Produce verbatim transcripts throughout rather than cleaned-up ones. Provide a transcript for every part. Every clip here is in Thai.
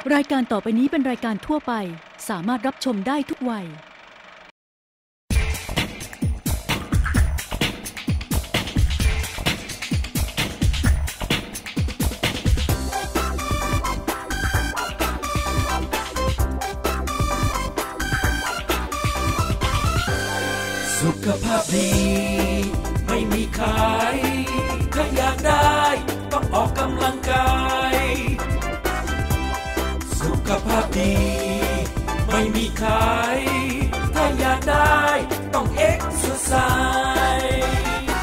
รายการต่อไปนี้เป็นรายการทั่วไปสามารถรับชมได้ทุกวัยสุขภาพดีไม่มีขายถ้าอยากได้ต้องออกกำลังกายสุขภาพดีไม่มีขายถ้าอยากได้ต้องเอ็กซ์ไซส์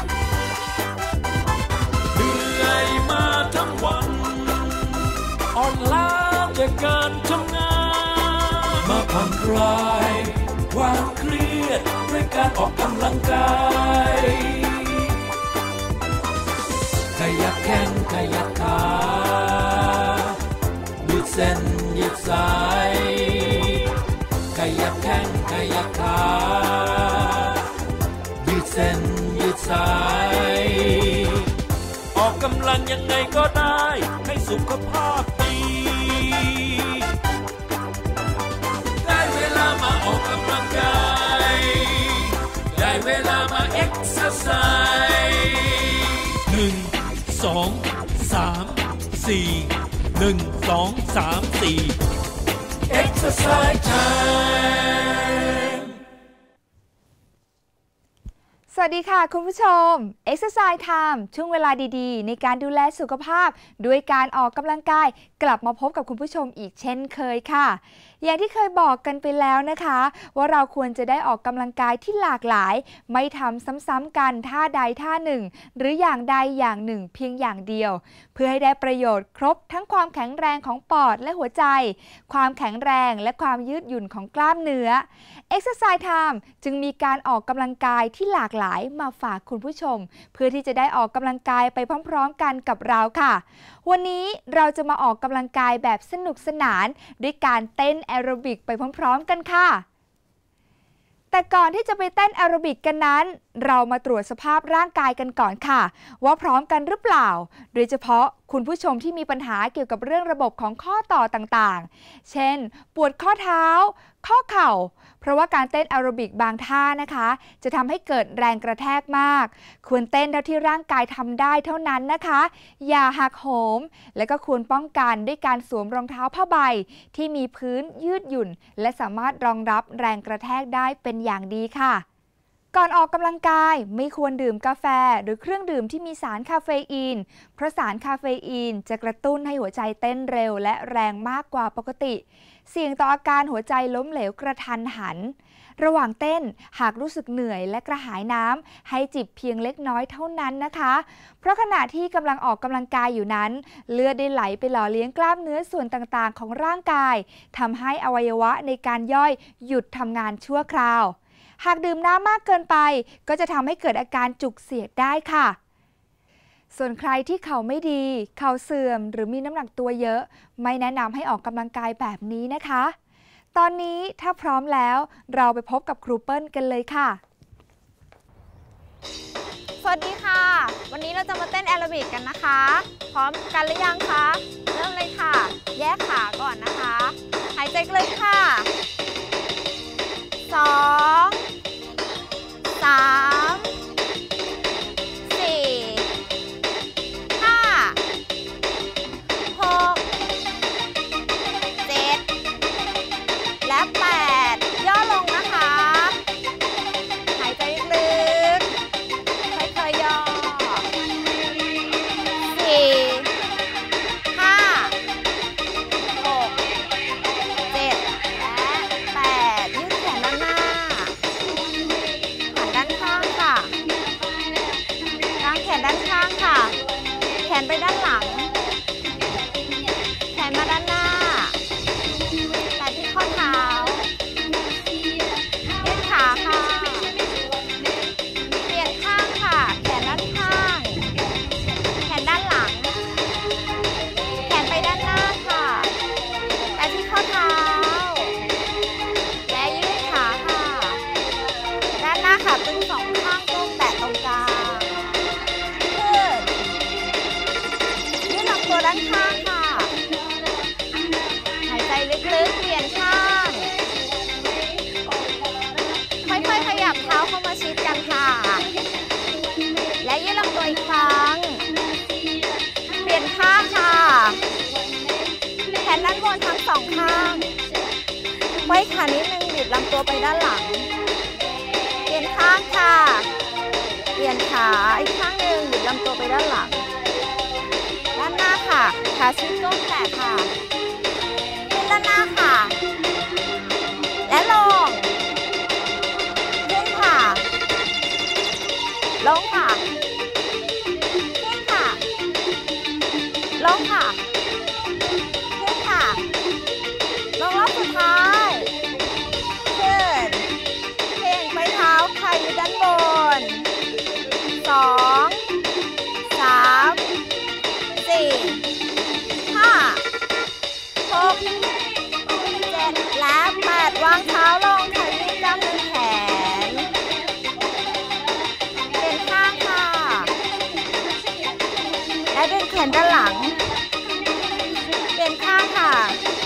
เหนื่อยมาทั้งวันอ่อนล้าจากการทำงานมาผ่อนคลายความเครียดด้วยการออกกำลังกายขยับแข้งขยับขายืดเส้นยืดสายขยับแข้งขยับขายืดเส้นยืดสายออกกำลังยังไงก็ได้ให้สุขภาพดีได้เวลามาออกกำลังกายได้เวลามาเอ็กซ์ไซส์หนึ่งสองสามสี่หนึ่งสองสามสี่เอ็กซ์ไซส์ไทม์สวัสดีค่ะคุณผู้ชม Exercise Time ช่วงเวลาดีๆในการดูแลสุขภาพด้วยการออกกำลังกายกลับมาพบกับคุณผู้ชมอีกเช่นเคยค่ะอย่างที่เคยบอกกันไปแล้วนะคะว่าเราควรจะได้ออกกำลังกายที่หลากหลายไม่ทำซ้ำๆกันท่าใดท่าหนึ่งหรืออย่างใดอย่างหนึ่งเพียงอย่างเดียวเพื่อให้ได้ประโยชน์ครบทั้งความแข็งแรงของปอดและหัวใจความแข็งแรงและความยืดหยุ่นของกล้ามเนื้อ Exercise Time จึงมีการออกกำลังกายที่หลากหลายมาฝากคุณผู้ชมเพื่อที่จะได้ออกกำลังกายไปพร้อมๆกันกับเราค่ะวันนี้เราจะมาออกกำลังกายแบบสนุกสนานด้วยการเต้นแอโรบิกไปพร้อมๆกันค่ะแต่ก่อนที่จะไปเต้นแอโรบิกกันนั้นเรามาตรวจสภาพร่างกายกันก่อนค่ะว่าพร้อมกันหรือเปล่าโดยเฉพาะคุณผู้ชมที่มีปัญหาเกี่ยวกับเรื่องระบบของข้อต่อต่างๆเช่นปวดข้อเท้าข้อเข่าเพราะว่าการเต้นแอโรบิกบางท่านะคะจะทำให้เกิดแรงกระแทกมากควรเต้นเท่าที่ร่างกายทำได้เท่านั้นนะคะอย่าหักโหมและก็ควรป้องกันด้วยการสวมรองเท้าผ้าใบที่มีพื้นยืดหยุ่นและสามารถรองรับแรงกระแทกได้เป็นอย่างดีค่ะก่อนออกกำลังกายไม่ควรดื่มกาแฟหรือเครื่องดื่มที่มีสารคาเฟอีนเพราะสารคาเฟอีนจะกระตุ้นให้หัวใจเต้นเร็วและแรงมากกว่าปกติเสี่ยงต่ออาการหัวใจล้มเหลวกระทันหันระหว่างเต้นหากรู้สึกเหนื่อยและกระหายน้ำให้จิบเพียงเล็กน้อยเท่านั้นนะคะเพราะขณะที่กำลังออกกำลังกายอยู่นั้นเลือดได้ไหลไปหล่อเลี้ยงกล้ามเนื้อส่วนต่างๆของร่างกายทำให้อวัยวะในการย่อยหยุดทำงานชั่วคราวหากดื่มน้ำมากเกินไปก็จะทำให้เกิดอาการจุกเสียดได้ค่ะส่วนใครที่เข่าไม่ดีเข่าเสื่อมหรือมีน้ำหนักตัวเยอะไม่แนะนำให้ออกกำลังกายแบบนี้นะคะตอนนี้ถ้าพร้อมแล้วเราไปพบกับครูเปิ้ลกันเลยค่ะสวัสดีค่ะวันนี้เราจะมาเต้นแอโรบิกกันนะคะพร้อมกันหรือยังคะเริ่มเลยค่ะแยกขาก่อนนะคะหายใจลึกค่ะสองสามสี่ห้าหกเจ็ดและแปดย่อลงนะคะหายใจลึกค่อยๆย่อสี่ห้าหกเจ็ดและแปดยืดแขนด้านหน้าหันด้านข้างค่ะกางแขนด้านข้างค่ะแขนไปด้านหลังแขนมาด้านหน้าแต่ที่ข้อเท้ายืดขาค่ะเปลี่ยนข้างค่ะแขนด้านข้างแขนด้านหลังแขนไปด้านหน้าค่ะแต่ที่ข้อเท้าและยืดขาค่ะด้านหน้าขาตึงสองข้างก้มแตะตรงกลางขึ้นยืดลำตัวด้านข้างค่ะหายแขนด้านบนทั้งสองข้างไว้ขานิดนึงบิดลำตัวไปด้านหลังเปลี่ยนข้างค่ะเปลี่ยนขาอีกข้างหนึ่งบิดลำตัวไปด้านหลังด้านหน้าค่ะขาชิดก้นแตะค่ะขึ้นด้านหน้าค่ะและลงขึ้นค่ะลงค่ะขึ้นค่ะลงค่ะขึ้นค่ะลงรอบสุดท้ายขึ้นเพ่งไปเท้าค่ะอยู่ด้านบนสองสามสี่ห้าหกเจ็ดและแปดวางเท้าลงค่ะยืดกล้ามเนื้อแขนเปลี่ยนข้างค่ะและดึงแขนด้านหลังเปลี่ยนข้างค่ะ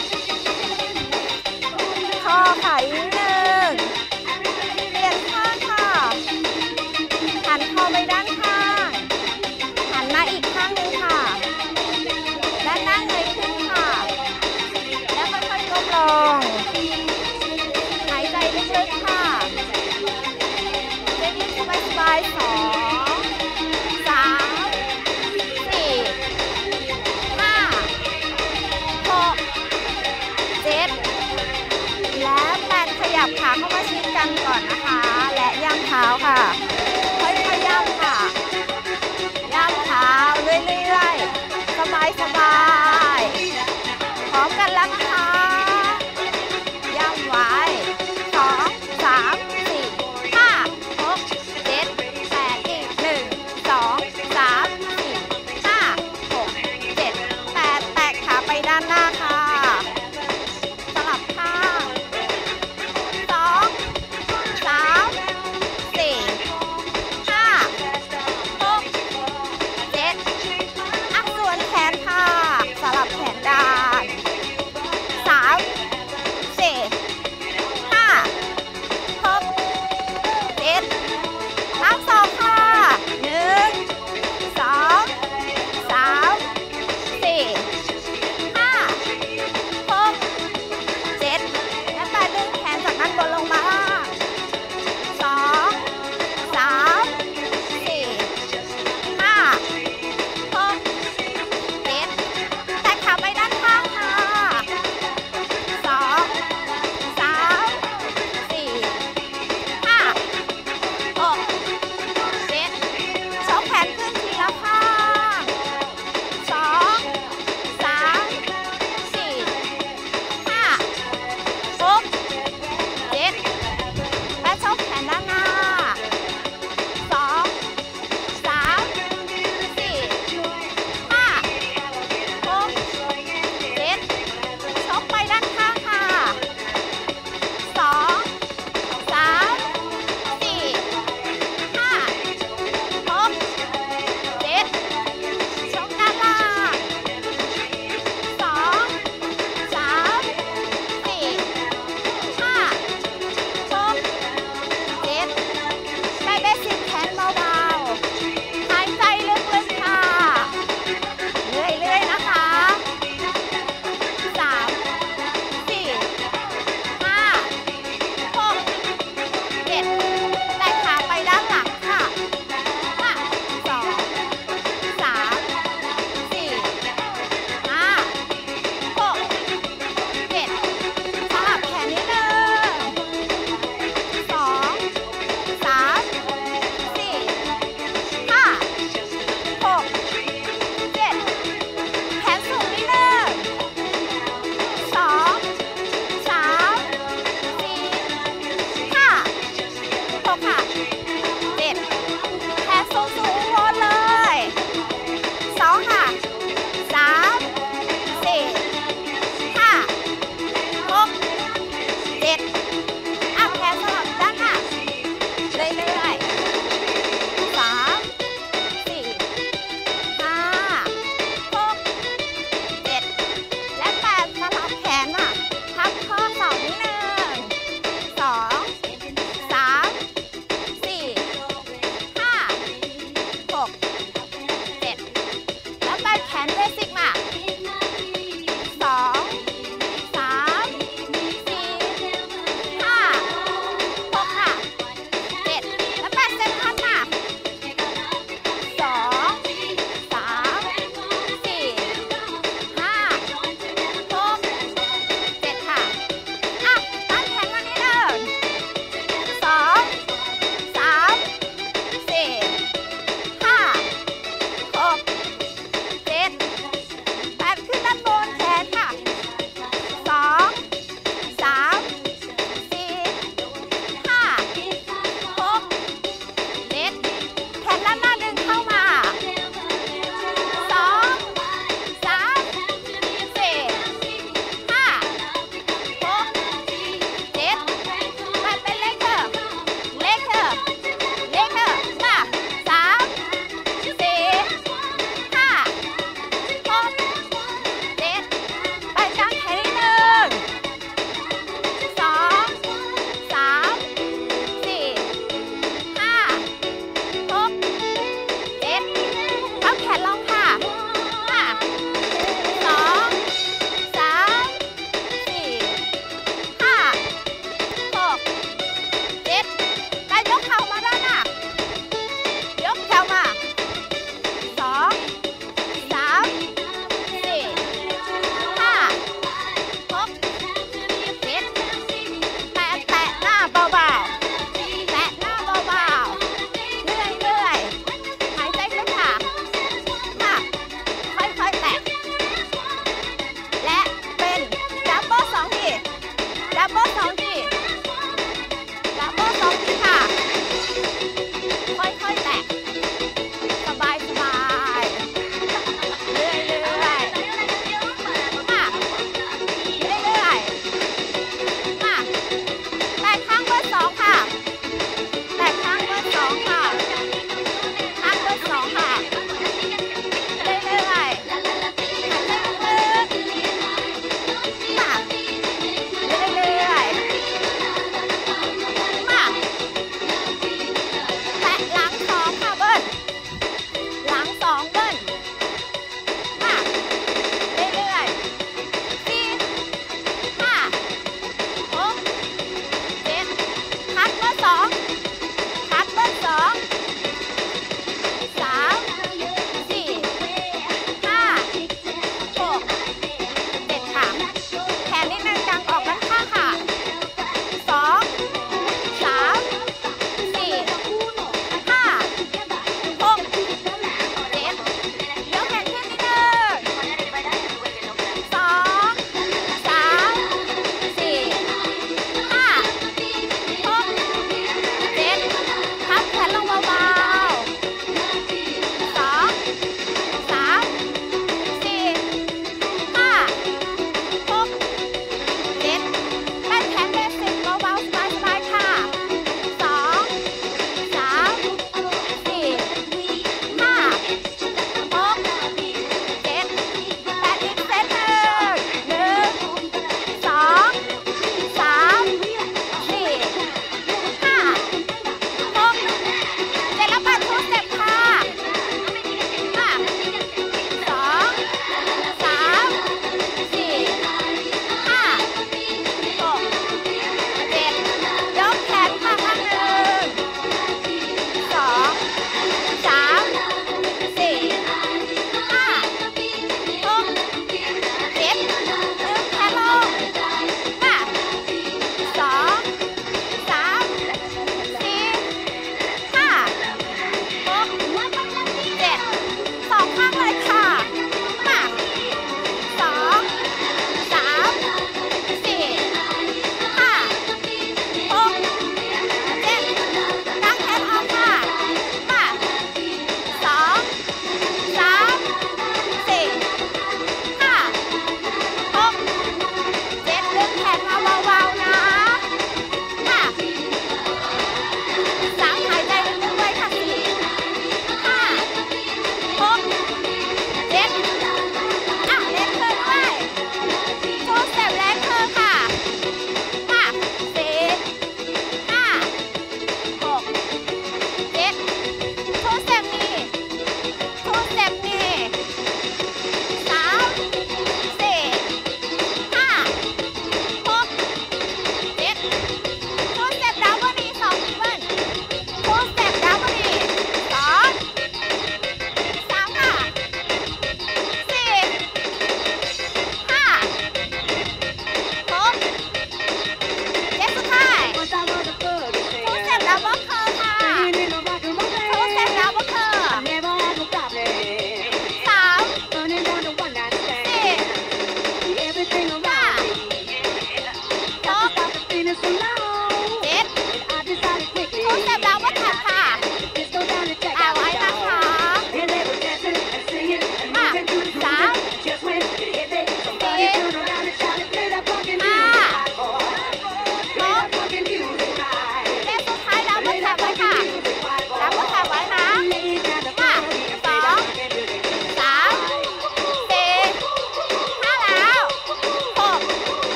ข้อค่ะอีกนิดนึงเปลี่ยนข้างค่ะหันคอไปด้านข้างหันมาอีกข้างหนึ่งค่ะและนั่งเงยขึ้นค่ะแล้วค่อยๆก้มลงหายใจลึกๆค่ะเล่นๆสบายๆสองสามสี่ห้าหกเจ็ดและแปดขยับขาเข้ามาชิดกันก่อนนะคะและย่ำเท้าค่ะค่อยๆย่ำค่ะย่ำเท้าเรื่อยๆสบายๆพร้อมกันแล้วนะคะย่ำไว้สองสามสี่ห้าหกเจ็ดแปดอีกหนึ่งสองสามสี่ห้าหกเจ็ดแปดแตะขาไปด้านหน้าค่ะสลับข้างสองสามสี่ห้าหกเจ็ดอักส่วนแขนค่ะสลับแขนด้านสามสี่ห้าหกเจ็ดทั้งสองค่ะหนึ่งสองสามสี่ห้าหกเจ็ดและแปดดึงแขนจากด้านบนลงมาสองสามสี่ห้าหกเจ็ดแตะขาไปด้านข้างค่ะสองสามสี่ห้าหกเจ็ดชกแขนขึ้นทีละข้างสองสามสี่ห้าหกเจ็ดและชกแขนด้านหน้าสองสามสี่ห้าหกเจ็ดชกไปด้านข้างค่ะสองสามสี่ห้าหกเจ็ดชกด้านล่างสองสามสี่ห้าหกเจ็ดได้เบสิกแขนเบาๆหายใจลึกๆค่ะเรื่อยๆนะคะสามสี่ห้าหกเจ็ดแตะขาไปด้านหลังค่ะห้าสองสามสี่ห้าหกเจ็ดสลับแขนนิดนึงสองสามสี่ห้าหกเจ็ดแขนสูงนิดนึงสองสามสี่ห้าหกค่ะเจ็ดแขนสูงสูงหมดเลยสองค่ะสามสี่ห้าหกเจ็ดอ่ะแขนสลับด้านหน้าเรื่อยๆสามสี่ห้าหกเจ็ดและแปดสลับแขนอ่ะทับข้อศอกนิดนึงสองสามสี่ห้าหกเจ็ดแล้วแปดแขนเบสิกมา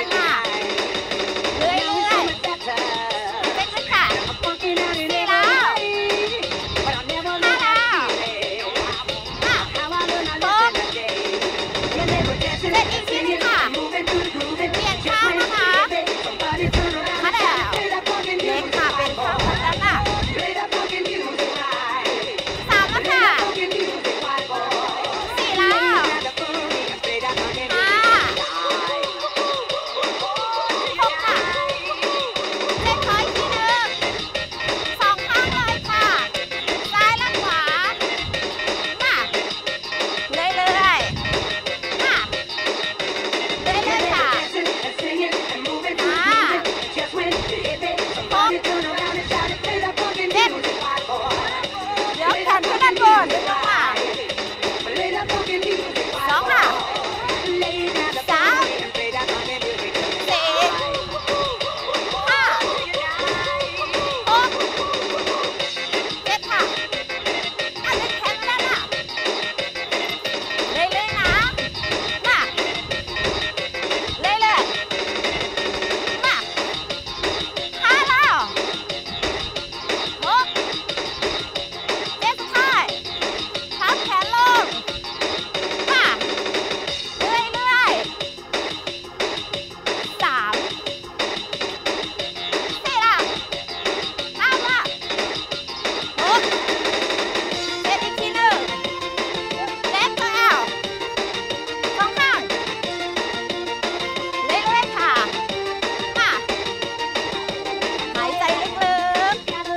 ค่ะเรื่อยเรื่อยเต้นขึ้นค่ะสี่แล้วห้าแล้วอ่ะหกเต้นอีกทีนึงค่ะเปลี่ยนข้างนะคะห้าแล้วเล็กค่ะเป็นข้างด้านหน้าสามแล้วค่ะสี่แล้วห้าหกค่ะเจ็ดขออีกทีหนึ่งสองข้างเลยค่ะซ้ายและขวามาเรื่อยๆมาเรื่อยๆค่ะมาหกเจ็ดเดี๋ยวแขนขึ้นด้านบนดึงลงมาสองค่ะสามสี่ห้าหกเจ็ดค่ะอ่ะดึงแขนมาด้านหน้าเรื่อยๆนะมาเรื่อยๆมาห้าแล้วหกเจ็ดสุดท้ายพับแขนลงมาเรื่อยๆสามสี่ละห้าละหกเจ็ดอีกทีหนึ่งเล็กตัวแอลสองข้างเรื่อยๆค่ะมาหายใจลึก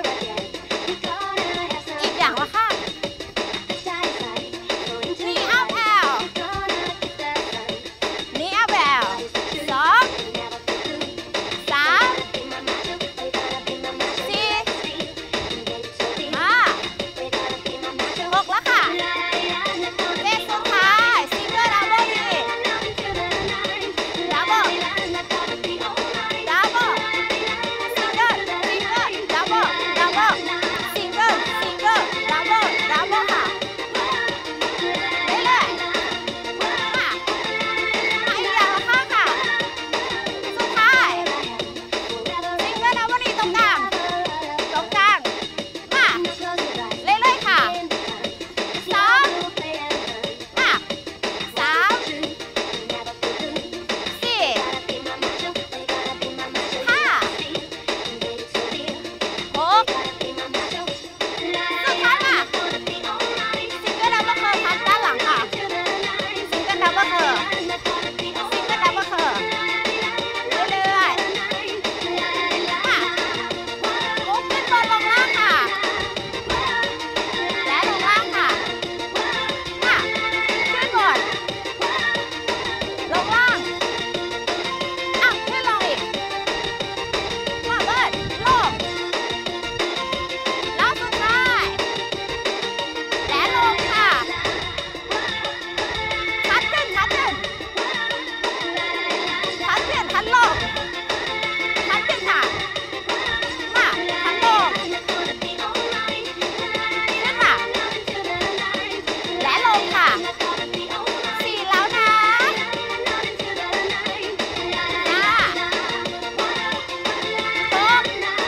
ๆอีกอย่างละค่ะนี่เอาแอลนี่เอาแอลสองสามสี่ห้าหกแล้วค่ะเจ็ดสุดท้ายซิงเกิลดับเบิลดีดับเบิลดับเบิลซิงเกิลซิงเกิลดับเบิลดับเบิลซิงเกิลซิงเกิลดับเบิลดับเบิลค่ะเรื่อยๆมามาอีกอย่างละข้างค่ะสุดท้ายซิงเกิลดับเบิลดีตรงกลางตรงกลางมาเรื่อยๆค่ะสองมาสามสี่ห้าหกสุดท้ายมาซิงเกิลดับเบิลเคิร์พับด้านหลังค่ะซิงเกิลดับเบิลเคิร์ซิงเกิลดับเบิลเคิร์เรื่อยๆมาลุกขึ้นบนลงล่างค่ะและลงล่างค่ะมาขึ้นบนลงล่างอ่ะขึ้นลงอีกมาเบิดลงแล้วสุดท้ายและลงค่ะคัดขึ้นคัดขึ้นคัดขึ้นคัดลงคัดขึ้นค่ะมาคัดลงขึ้นมาและลงค่ะสี่แล้วนะห้าหก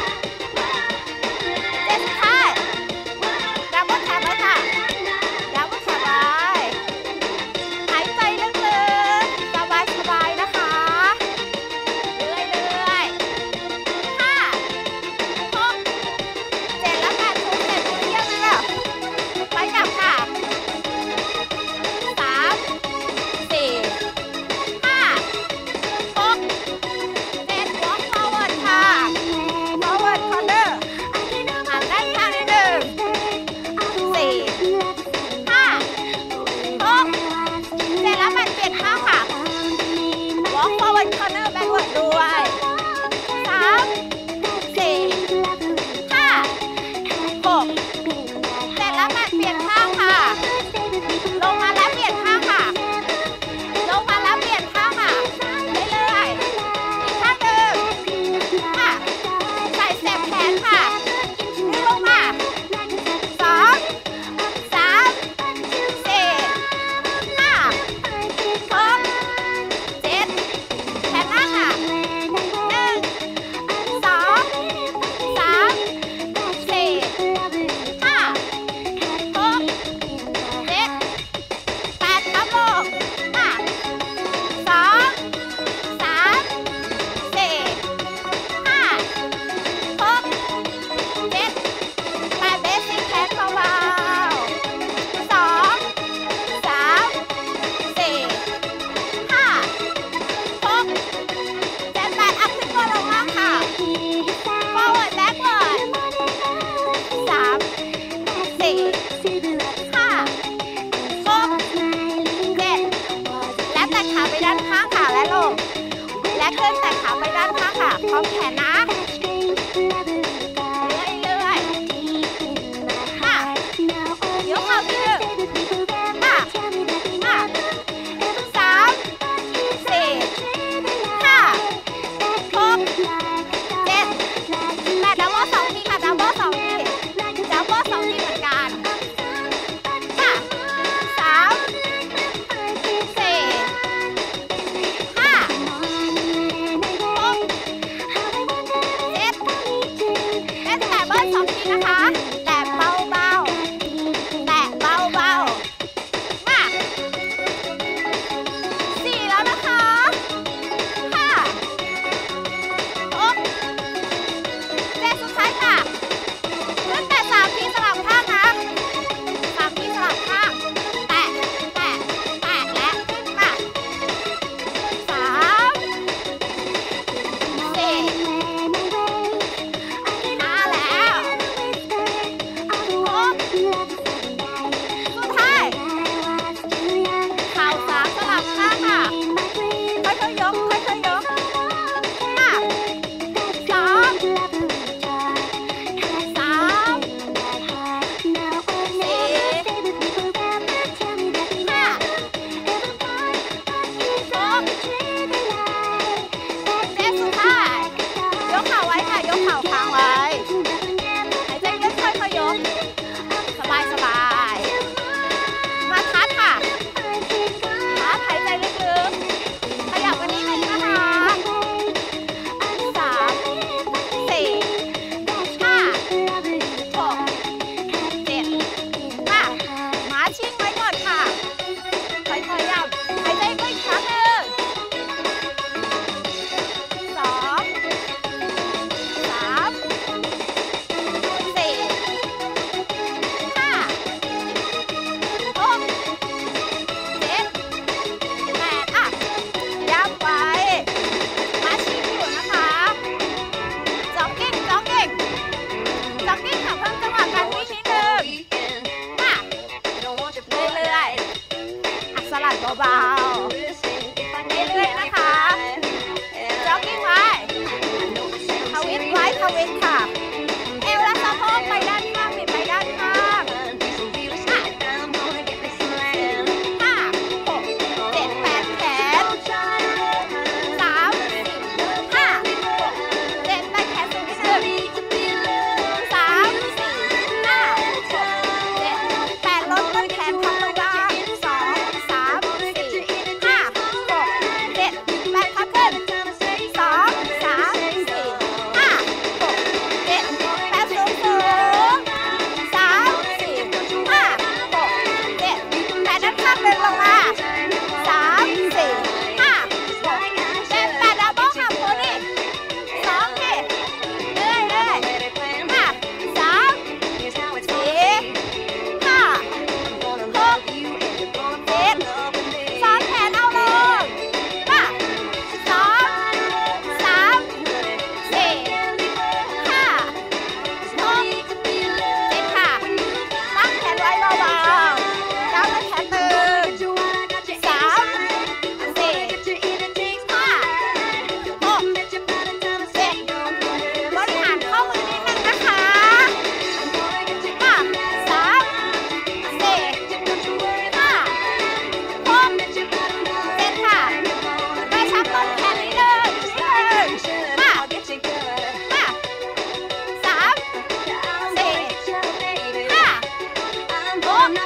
เจ็ดสุดท้ายดับเบิลแท็บไว้ค่ะดับเบิลแท็บไว้หายใจลึกๆสบายๆนะคะเรื่อยๆห้าหกเจ็ดแล้วกันทุกเจ็ดทุกเที่ยงเลยค่ะไปกลับค่ะสามสี่ห้าหกเจ็ด walk forward ค่ะ forward corner หันด้านข้างนิดหนึ่งสี่ห้าหกเจ็ดแล้วมันเปลี่ยนข้างค่ะ walk forward corner backward ด้วยสามสี่ห้าหกเจ็ดแล้วมันเปลี่ยนข้างค่ะลงมาแล้วเปลี่ยนข้างค่ะลงมาแล้วเปลี่ยนข้างค่ะเรื่อยๆอีกข้างหนึ่งค่ะใส่เสียบแขนค่ะดึงลงมาสองสามสี่ห้าหกเจ็ดแขนหน้าค่ะองแขนนะเรื่อยๆค่ะยกเข่าทีหนึ่งค่ะค่ะสามสี่ห้าหกเจ็ดแปดดับเบิ้ลสองทีค่ะดับเบิ้ลสองทีดับเบิ้ลสองทีเหมือนกันค่ะสามสี่ห้าหกเจ็ดเล่นแต่เบิ้ลสองทีนะคะแต่เบาๆแต่เบาๆมาสี่แล้วนะคะห้าหกเจ็ดสุดท้ายค่ะเล่นแต่สามทีสลับข้างนะสามทีสลับข้างแตะแตะแตะและขึ้นมาสามสี่ห้าแล้วหกสุดท้ายเข่าสามสลับข้างค่ะค่อยๆยกค่อยๆยกห้าสองสามสี่ห้าหกเจ็ดสุดท้ายยกเข่าไว้ค่ะยกเข่าค้างไว้หายใจลึกค่อยๆยกสบายสบายมาทัดค่ะทัดหายใจลึกๆขยับวันนี้หนึ่งนะคะสามสี่ห้าหกเจ็ดมามาชิ่งไว้ก่อนค่ะค่อยๆยับหายใจลึกอีกครั้งหนึ่งสองสามสี่ห้าหกเจ็ดแปดอ่ะยับไว้มาชิ่งอยู่นะคะจ็อกกิ้งจ็อกกิ้งจ็อกกิ้งค่ะเพิ่มจังหวะการวิ่งนิดนึงมาเรื่อยๆอ่ะสลัดเบาๆเรื่อยๆนะคะจ็อกกิ้งไว้ทวิตไว้ทวิตค่ะเอวและสะโพกไปด้านข้างบิดไปด้านข้างอ่ะห้าหกเจ็ดแปดแขนสามห้าหกเจ็ดแปดแขนสูงนิดนึงสามสี่ห้าหกเจ็ดแปดลดต้นแขนพับลงล่างสองสามสี่ห้าหกเจ็ดแปดพับขึ้นสองสามสี่ห้าหกเจ็ดแปดสูงสูงสามสี่ห้าหกเจ็ดแปดด้านข้างเดินลงมาสามสี่ห้าหกเจ็ดแปดดับเบิ้ลค่ะโพนี่สองทีเรื่อยเรื่อยมาสามสี่ห้าหกเจ็ดซ้อนแขนเอาลงมาสองสามสี่ห้าหกเจ็ดค่ะตั้งแขนไว้เบาๆก้าวแขนตึงสามสี่ห้าหกเจ็ดบริหารข้อมือนิดนึงนะคะมาสามสี่ห้าหกเจ็ดค่ะกระชับต้นแขนนิดนึงนิดนึงมามาสามสี่ห้าหก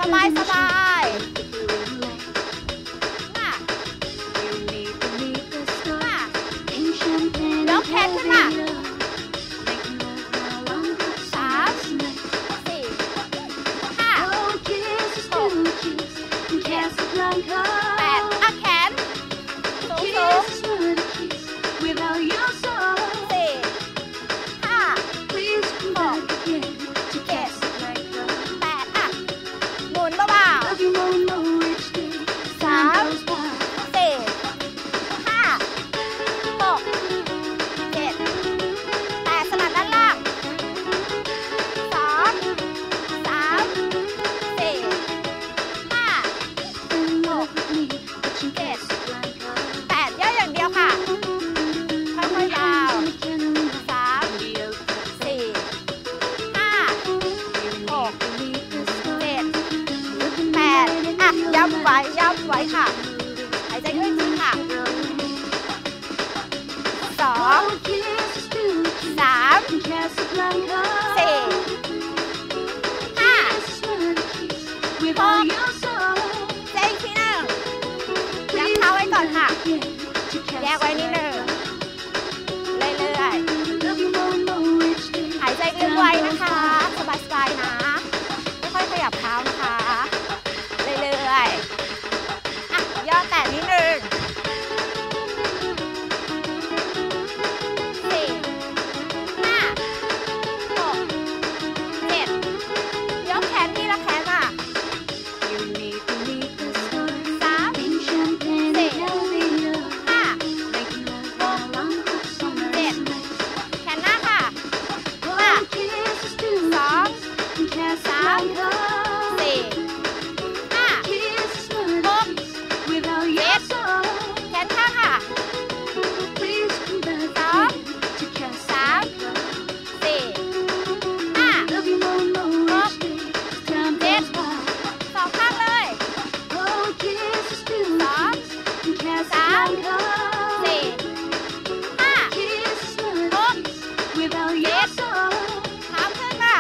บายสบายมายกแขนขึ้นมาสามสี่ห้าหกเจ็ดแปดอ่ะแขนสูงสูงสี่ห้าหกเจ็ดแปดอ่ะหมุนเบาๆสามสี่ห้าหกเจ็ดแปดสลับด้านล่างสองสามสี่ห้าหกเจ็ดแปดย่ออย่างเดียวค่ะค่อยๆเบาสามสี่ห้าหกเจ็ดแปดอ่ะย้ำไว้ย้ำไว้ค่ะหายใจเข้าจริงค่ะสองสามสี่ห้าหกเจ็ดอีกทีหนึ่งย้ำเท้าไว้ก่อนค่ะแยกไว้นิดหนึ่งเรื่อยๆหายใจลึกไว้นะคะสบายๆนะไม่ค่อยขยับเท้านะคะเรื่อยๆอ่ะย่อแตะนิดหนึ่งสี่ห้าหกเจ็ดยกแขนทีละแขนมาสามสี่ห้าหกเจ็ดแขนหน้าค่ะมาสองสามสี่ห้าหกเจ็ดแขนข้างค่ะสองสามสี่ห้าหกเจ็ดสองข้างเลยสองสามสี่ห้าหกเจ็ดเท้าขึ้นมา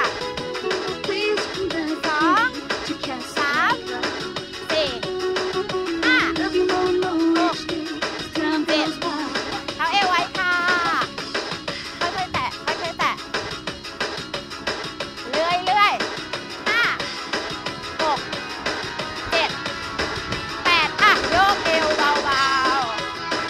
สองสามสี่ห้าหกเจ็ดเท้าเอวไว้ค่ะค่อยๆแตะค่อยๆแตะเรื่อยๆห้าหกเจ็ดแปดอ่ะโยกเอวเบาๆ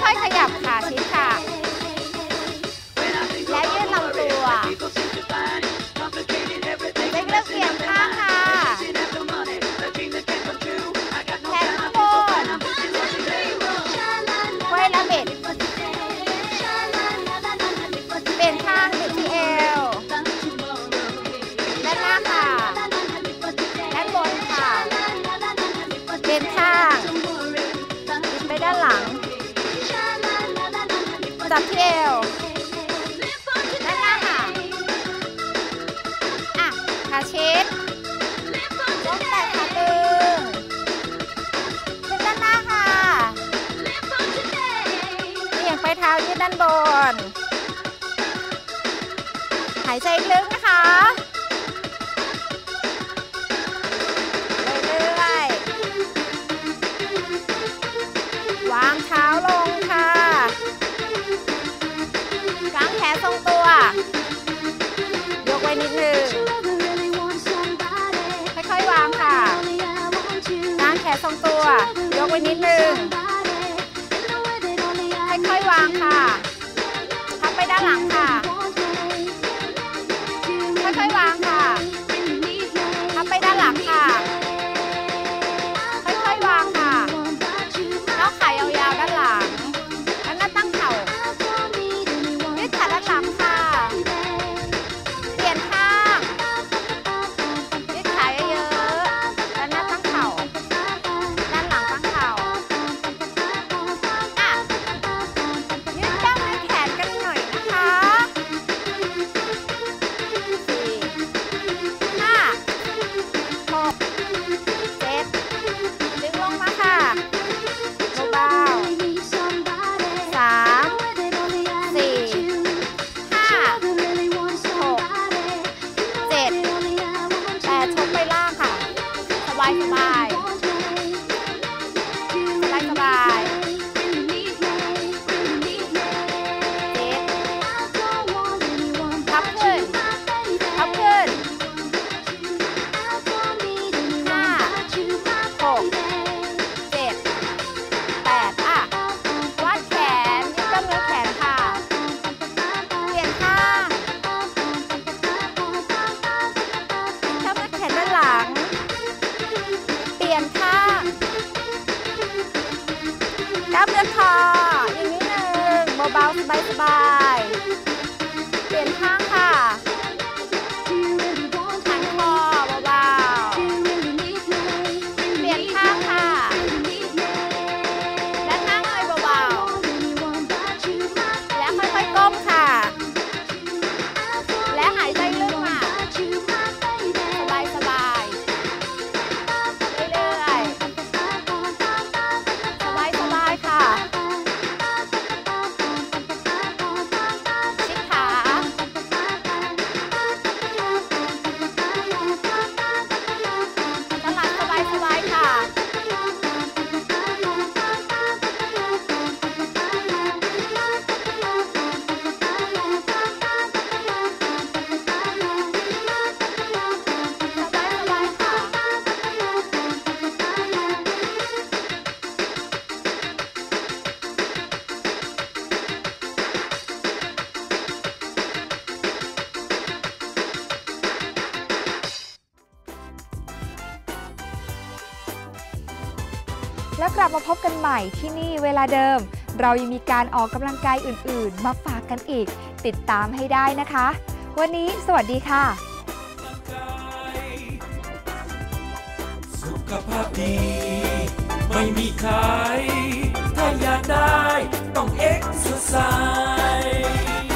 ค่อยๆขยับขาชิดค่ะแล้วยืดลำตัวเล็กเลือกเปลี่ยนข้างค่ะแขนข้างบนไขว้และบิดเปลี่ยนข้างบิดที่เอวด้านหน้าค่ะด้านบนค่ะเปลี่ยนข้างบิดไปด้านหลังจับที่เอวด้านหน้าค่ะอ่ะขาชิดยกแต่ขาตึงขึ้นด้านหน้าค่ะเบี่ยงไปเท้ายืดด้านบนหายใจลึกนะคะเรื่อยๆวางเท้าลงค่ะกางแขนทรงตัวยกไว้นิดนึงค่อยๆวางค่ะกางแขนทรงตัวยกไว้นิดนึงค่อยๆวางค่ะพับไปด้านหลังค่ะค่อยๆวางค่ะพับไปด้านหลังค่ะค่อยๆวางค่ะนอกขายาวๆด้านหลังแล้วหน้าตั้งเข่ายืดขาด้านหลังค่ะเปลี่ยนข้างยืดขาเยอะๆแล้วหน้าตั้งเข่าด้านหลังตั้งเข่าอ่ะยืดกล้ามเนื้อแขนกันหน่อยนะคะดึงลงมาค่ะเบาๆสามสี่ห้าหกเจ็ดแปดชกไปล่างค่ะสบายสบายสบายสบายเจ็ดพับขึ้นพับขึ้นห้าหกเจ็ดแปดอ่ะวาดแขนยืดกล้ามเนื้อแขนค่ะเปลี่ยนข้างยืดกล้ามเนื้อแขนด้านหลังเปลี่ยนข้างกล้ามเนื้อคออย่างนี้หนึ่งเบาๆสบายๆเปลี่ยนข้างค่ะหันคอเบาๆเปลี่ยนข้างค่ะและนั่งเลยเบาๆและค่อยๆก้มค่ะและหายใจลึกมาสบายๆเรื่อยๆสบายๆค่ะชิดขาด้านหลังสบายๆค่ะสบายๆค่ะแล้วกลับมาพบกันใหม่ที่นี่เวลาเดิม เรายังมีการออกกำลังกายอื่นๆมาฝากกันอีกติดตามให้ได้นะคะ วันนี้สวัสดีค่ะสุขภาพดีไม่มีขายถ้าอยากได้ต้องเอ็กซ์ไซส์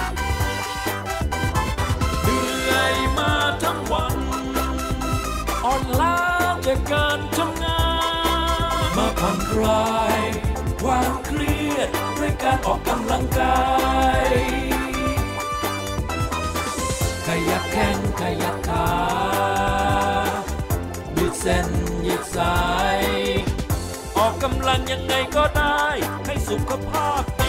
เหนื่อยมาทั้งวันอ่อนล้าจากการทำงานมาผ่อนคลายความเครียดด้วยการออกกำลังกายขยับแข้งขยับขายืดเส้นยืดสายออกกำลังยังไงก็ได้ให้สุขภาพ